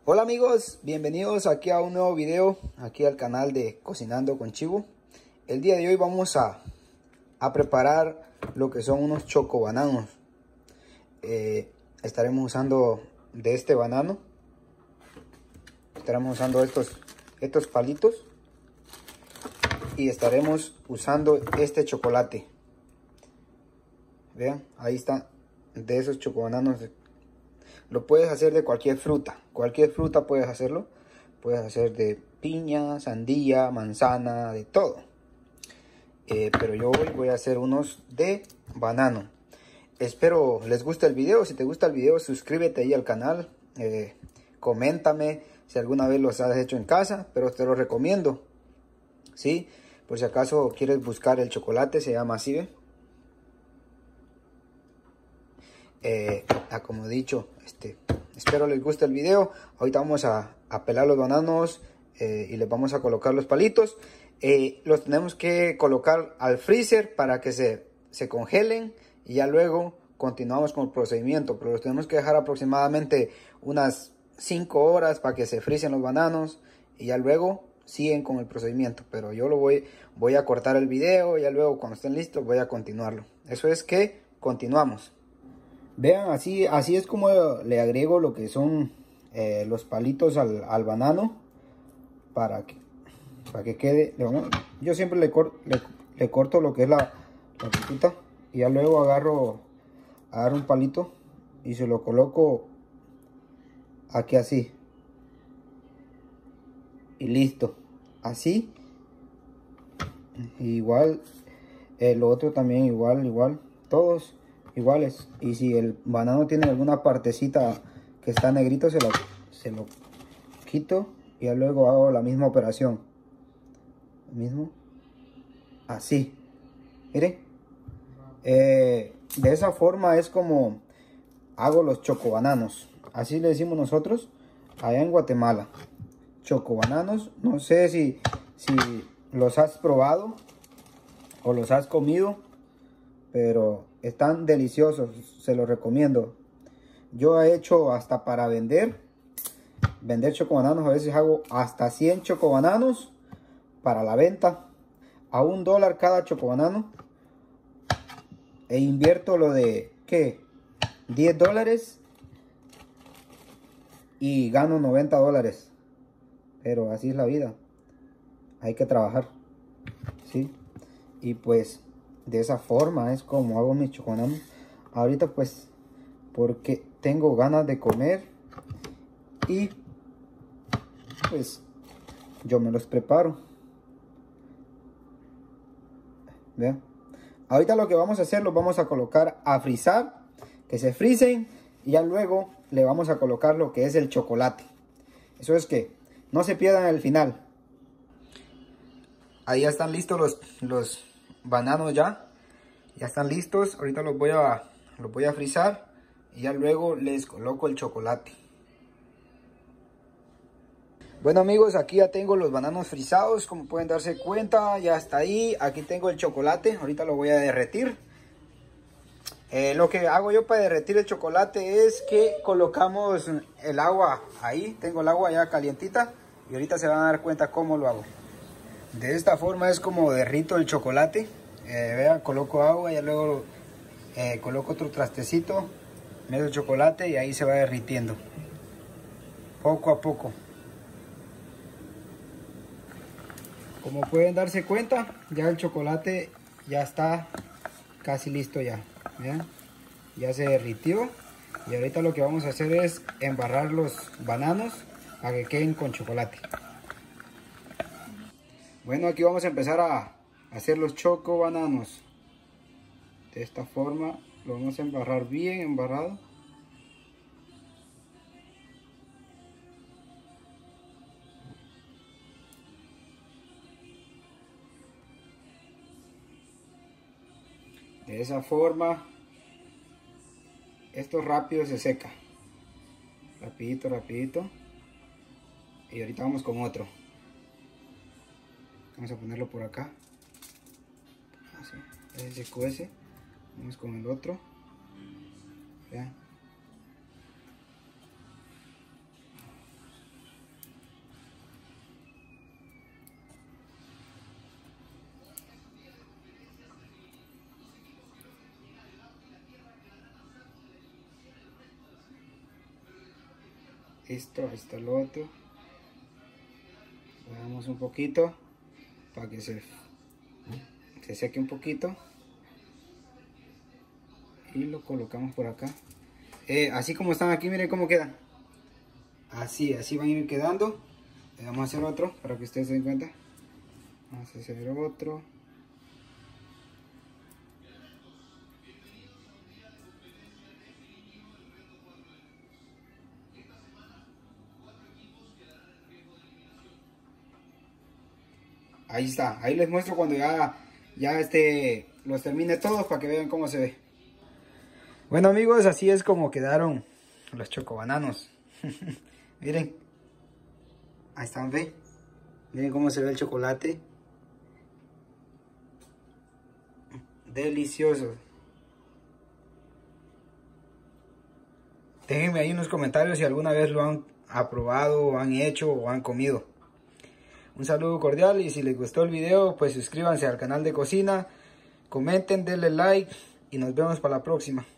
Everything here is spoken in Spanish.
Hola amigos, bienvenidos aquí a un nuevo video, aquí al canal de Cocinando con Chivo. El día de hoy vamos a preparar lo que son unos chocobananos. Estaremos usando de este banano. Estaremos usando estos palitos. Y estaremos usando este chocolate. Vean, ahí está, de esos chocobananos. Lo puedes hacer de cualquier fruta puedes hacerlo. Puedes hacer de piña, sandía, manzana, de todo. Pero yo hoy voy a hacer unos de banano. Espero les guste el video. Si te gusta el video, suscríbete ahí al canal. Coméntame si alguna vez los has hecho en casa, pero te lo recomiendo. ¿Sí? Por si acaso quieres buscar el chocolate, se llama así, ¿ve? Como he dicho, espero les guste el video. Ahorita vamos a pelar los bananos y les vamos a colocar los palitos. Los tenemos que colocar al freezer para que se congelen y ya luego continuamos con el procedimiento. Pero los tenemos que dejar aproximadamente unas 5 horas para que se frisen los bananos y ya luego siguen con el procedimiento. Pero yo voy a cortar el video y ya luego cuando estén listos voy a continuarlo. Eso es que continuamos. Vean, así es como le agrego lo que son los palitos al banano para que quede. Yo siempre le corto lo que es la puntita y ya luego agarro un palito y se lo coloco aquí así y listo, así. Igual lo otro también igual, todos iguales. Y si el banano tiene alguna partecita que está negrito, se lo quito y ya luego hago la misma operación. Así, miren. De esa forma es como hago los chocobananos. Así le decimos nosotros allá en Guatemala. Chocobananos. No sé si los has probado o los has comido, pero están deliciosos, se los recomiendo. Yo he hecho hasta para vender chocobananos. A veces hago hasta 100 chocobananos para la venta a $1 cada chocobanano, e invierto lo de ¿qué? $10 y gano $90. Pero así es la vida, hay que trabajar, ¿sí? Y pues de esa forma es como hago mis chocobananos. Ahorita pues porque tengo ganas de comer y pues yo me los preparo. Vean. Ahorita lo que vamos a hacer, los vamos a colocar a frizar, que se frisen, y ya luego le vamos a colocar lo que es el chocolate. Eso es que no se pierdan el final. Ahí ya están listos los bananos, ya están listos. Ahorita los voy a frizar y ya luego les coloco el chocolate. Bueno amigos, aquí ya tengo los bananos frisados, como pueden darse cuenta, ya está ahí. Aquí tengo el chocolate, ahorita lo voy a derretir. Lo que hago yo para derretir el chocolate es que colocamos el agua ahí. Tengo el agua ya calientita y ahorita se van a dar cuenta cómo lo hago. De esta forma es como derrito el chocolate. Vean, coloco agua y luego coloco otro trastecito, medio el chocolate y ahí se va derritiendo poco a poco. Como pueden darse cuenta, ya el chocolate ya está casi listo ya. ¿Vean? Ya se derritió. Y ahorita lo que vamos a hacer es embarrar los bananos para que queden con chocolate. Bueno, aquí vamos a empezar a hacer los chocobananos. De esta forma lo vamos a embarrar bien embarrado. De esa forma, esto rápido se seca. Rapidito. Y ahorita vamos con otro. Vamos a ponerlo por acá. Así, ese se cuece. Vamos con el otro. Vean. Esto, ahí está el otro. Le damos un poquito para que se seque un poquito. Y lo colocamos por acá. Así como están aquí, miren cómo quedan. Así van a ir quedando. Vamos a hacer otro para que ustedes se den cuenta. Vamos a hacer otro. Ahí está, ahí les muestro cuando ya los termine todos para que vean cómo se ve. Bueno amigos, así es como quedaron los chocobananos. Miren, ahí están, ¿ven? Miren cómo se ve el chocolate. Delicioso. Déjenme ahí en los comentarios si alguna vez lo han aprobado, o han hecho o han comido. Un saludo cordial y si les gustó el video, pues suscríbanse al canal de cocina, comenten, denle like y nos vemos para la próxima.